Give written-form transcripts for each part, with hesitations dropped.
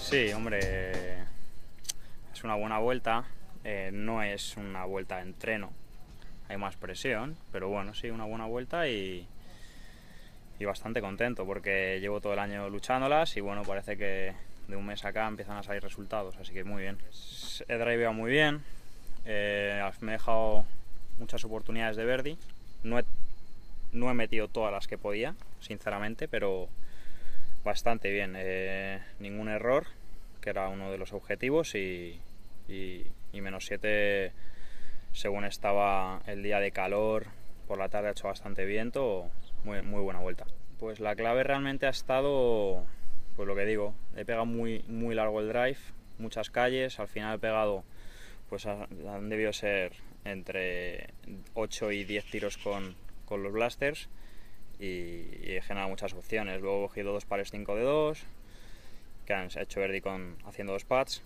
Sí, hombre, es una buena vuelta, no es una vuelta de entreno, hay más presión, pero bueno, sí, una buena vuelta y bastante contento porque llevo todo el año luchándolas y bueno, parece que de un mes acá empiezan a salir resultados, así que muy bien. He driveado muy bien, me he dejado muchas oportunidades de birdie, no he metido todas las que podía, sinceramente, pero bastante bien, ningún error, que era uno de los objetivos, y menos 7 según estaba el día de calor, por la tarde ha hecho bastante viento, muy buena vuelta. Pues la clave realmente ha estado, pues lo que digo, he pegado muy largo el drive, muchas calles, al final he pegado, pues han debido ser entre 8 y 10 tiros con los blasters y he generado muchas opciones. Luego he cogido dos pares 5 de 2 que han hecho birdie haciendo dos putts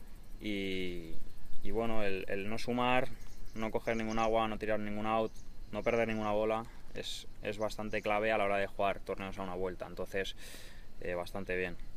y bueno, el no sumar, no coger ningún agua, no tirar ningún out, no perder ninguna bola es bastante clave a la hora de jugar torneos a una vuelta, entonces bastante bien.